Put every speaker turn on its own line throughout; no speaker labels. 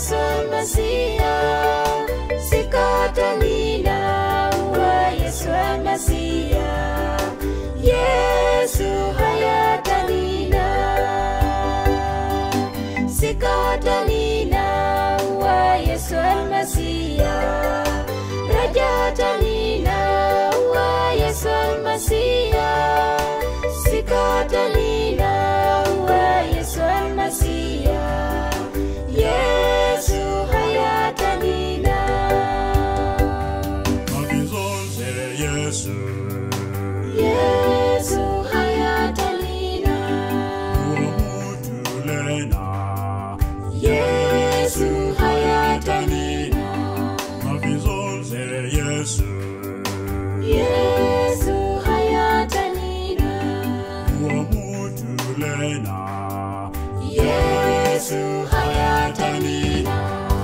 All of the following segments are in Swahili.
Yesu Masia, sikatanina wa Yesu Masia, Yesu hayatanina, sikatanina wa Yesu Masia, rajatanina wa Yesu Masia, sikatanina wa Yesu Masia, Yesu hayatanina.
Mabizonze Yesu,
Yesu hayatanina.
Uamutulena,
Yesu hayatanina.
Mabizonze Yesu,
Yesu hayatanina.
Uamutulena,
Yesu hayatanina.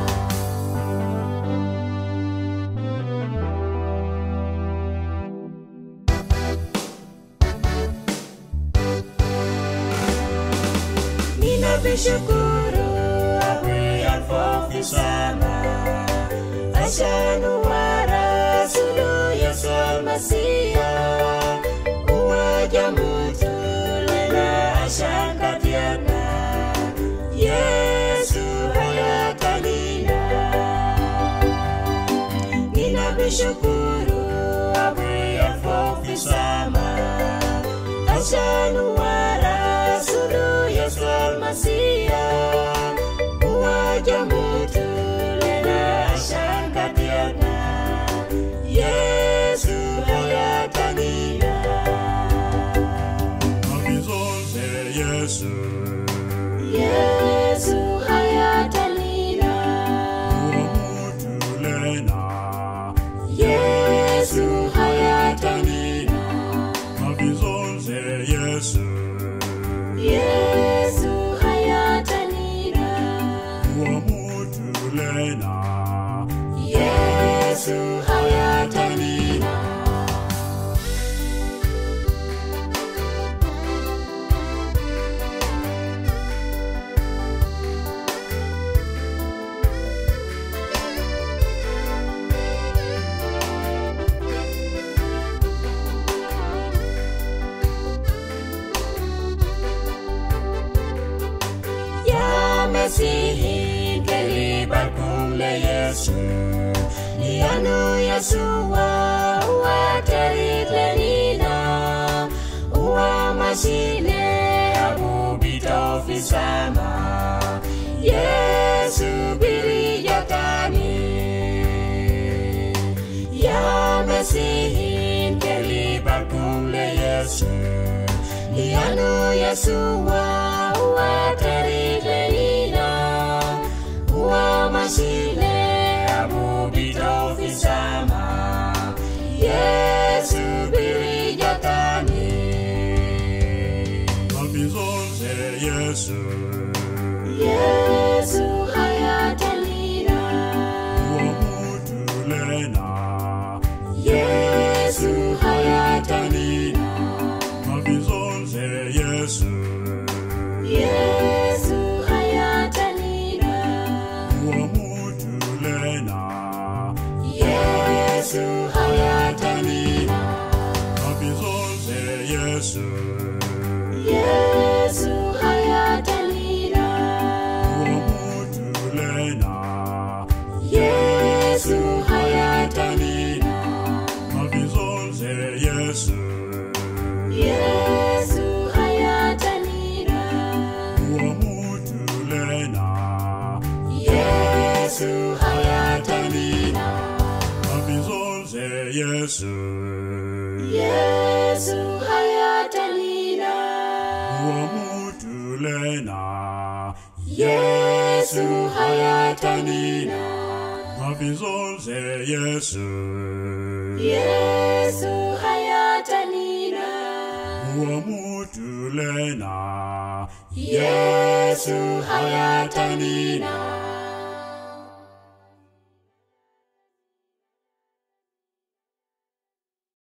Ninabishukuru Abu Sama Ashanu wara sulu Yesu Masia, uwaja mutulena ashakatiana, Yesu hayatanina. Ninabishukuru Abu Sama Ashanu wara sulu Yesu Masia, uwaja mutulena ashakatiana, Yesu hayatanina.
Mabizonze Yesu,
Yesu hayatanina.
Uamutulena,
Yesu hayatanina.
Mabizonze Yesu,
Yesu hayatanina.
Uamutulena,
Yesu hayatanina. Ya Mesihi kelibat kumle Yesu, lianu Yesua uwa terit lenina, uwa masine abu bito fisama, Yesu biri jatani. Ya Mesihi kelibat kumle Yesu, lianu Yesua uwa terit lenina, uwa masine abu bito fisama, Yesu biri jatani.
Mabizonze Yesu,
Yesu hayatanina.
Uamutulena,
Yesu hayatanina.
Mabizonze Yesu,
Yesu hayatanina.
Uamutulena,
Yesu hayatanina.
Mabizonze Yesu,
Yesu hayatanina.
Uamutulena,
Yesu hayatanina.
Mabizonze Yesu,
Yesu hayatanina.
Uamutulena,
Yesu hayatanina.
Mabizonze Yesu,
Yesu hayatanina.
Uamutulena,
Yesu hayatanina.
Mabizonze Yesu,
Yesu hayatanina.
Uamutulena,
Yesu hayatanina.